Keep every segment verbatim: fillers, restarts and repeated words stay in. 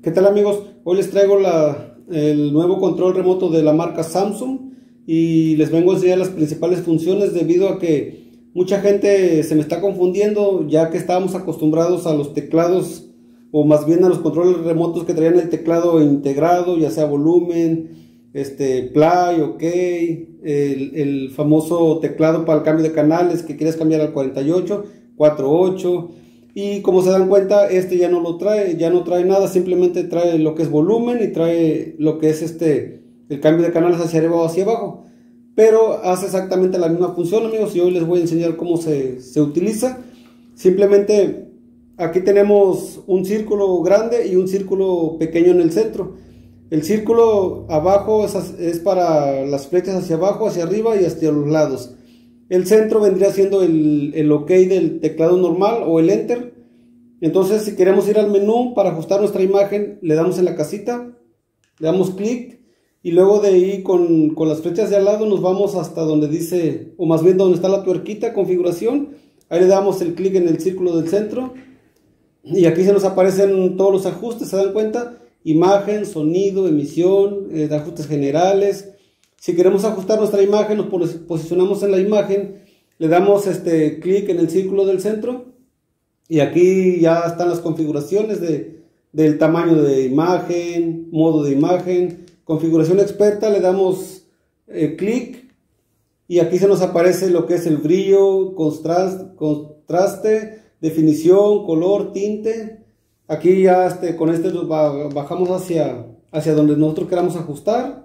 ¿Qué tal, amigos? Hoy les traigo la, el nuevo control remoto de la marca Samsung y les vengo a enseñar las principales funciones, debido a que mucha gente se me está confundiendo, ya que estábamos acostumbrados a los teclados, o más bien a los controles remotos que traían el teclado integrado, ya sea volumen, este, play, ok, el, el famoso teclado para el cambio de canales que quieres cambiar al cuarenta y ocho, cuarenta y ocho. Y como se dan cuenta, este ya no lo trae, ya no trae nada, simplemente trae lo que es volumen y trae lo que es este el cambio de canales hacia arriba o hacia abajo, pero hace exactamente la misma función, amigos, y hoy les voy a enseñar cómo se, se utiliza. Simplemente aquí tenemos un círculo grande y un círculo pequeño en el centro. El círculo abajo es, es para las flechas hacia abajo, hacia arriba y hacia los lados. El centro vendría siendo el, el OK del teclado normal o el Enter. Entonces, si queremos ir al menú para ajustar nuestra imagen, le damos en la casita, le damos clic y luego de ahí con, con las flechas de al lado nos vamos hasta donde dice, o más bien donde está la tuerquita, configuración. Ahí le damos el clic en el círculo del centro y aquí se nos aparecen todos los ajustes, ¿se dan cuenta? Imagen, sonido, emisión, eh, ajustes generales. Si queremos ajustar nuestra imagen, nos posicionamos en la imagen, le damos este clic en el círculo del centro y aquí ya están las configuraciones de, del tamaño de imagen, modo de imagen, configuración experta, le damos eh, clic y aquí se nos aparece lo que es el brillo, contraste, contraste, definición, color, tinte. Aquí ya este, con este nos bajamos hacia, hacia donde nosotros queramos ajustar.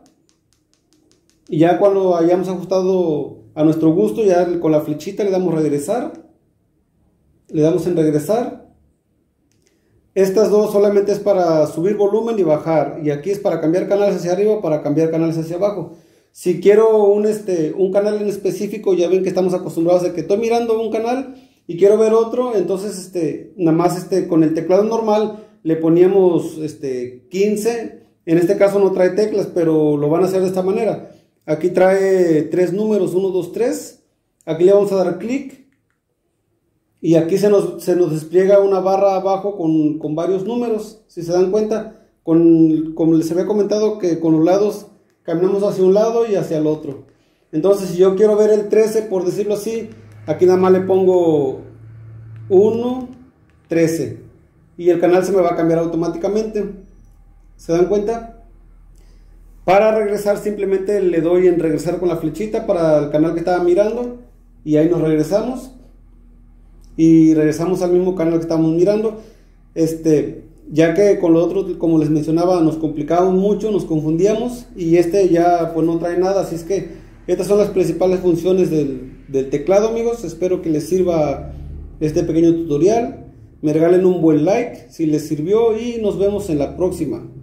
Y ya cuando hayamos ajustado a nuestro gusto, ya con la flechita le damos regresar. Le damos en regresar. Estas dos solamente es para subir volumen y bajar. Y aquí es para cambiar canales hacia arriba, para cambiar canales hacia abajo. Si quiero un, este, un canal en específico, ya ven que estamos acostumbrados a que estoy mirando un canal y quiero ver otro. Entonces este, nada más este, con el teclado normal le poníamos este, quince. En este caso no trae teclas, pero lo van a hacer de esta manera. Aquí trae tres números, uno, dos, tres. Aquí le vamos a dar clic. Y aquí se nos, se nos despliega una barra abajo con, con varios números. Si se dan cuenta, con, como les había comentado, que con los lados caminamos hacia un lado y hacia el otro. Entonces, si yo quiero ver el trece, por decirlo así, aquí nada más le pongo uno, trece. Y el canal se me va a cambiar automáticamente. ¿Se dan cuenta? Para regresar simplemente le doy en regresar con la flechita para el canal que estaba mirando y ahí nos regresamos y regresamos al mismo canal que estábamos mirando, este, ya que con lo otro, como les mencionaba, nos complicábamos mucho, nos confundíamos y este ya pues no trae nada. Así es que estas son las principales funciones del, del teclado, amigos. Espero que les sirva este pequeño tutorial, me regalen un buen like si les sirvió y nos vemos en la próxima.